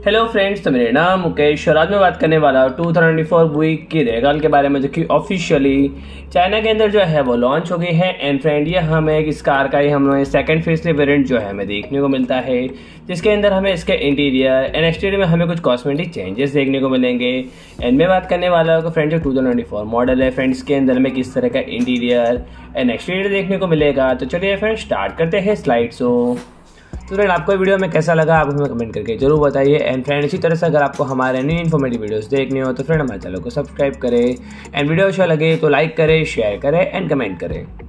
Hello friends, तो मेरा नाम मुकेश और आज मैं बात करने वाला हूँ 2024 बुइक की रेगाल के बारे में, जो कि ऑफिशियली चाइना के अंदर जो है वो लॉन्च हो गई है। एंड फ्रेंड, ये हमें इस कार का ही हमें सेकंड फेसली वेरिएंट जो है हमें देखने को मिलता है, जिसके अंदर हमें इसके इंटीरियर एंड एक्सटीरियर में हमें कुछ कॉस्मेटिक चेंजेस देखने को मिलेंगे। एंड मैं बात करने वाला हूँ फ्रेंड, जो 2024 मॉडल है फ्रेंड्स, के अंदर में किस तरह का इंटीरियर एंड एक्सटीरियर देखने को मिलेगा। तो चलिए फ्रेंड, स्टार्ट करते हैं स्लाइड शो। तो फ्रेंड, आपको वीडियो में कैसा लगा आप हमें कमेंट करके जरूर बताइए। एंड फ्रेंड, इसी तरह से अगर आपको हमारे न्यू इन्फॉर्मेटिव वीडियोस देखने हो तो फ्रेंड हमारे चैनल को सब्सक्राइब करें। एंड वीडियो अच्छा लगे तो लाइक करें, शेयर करें एंड कमेंट करें।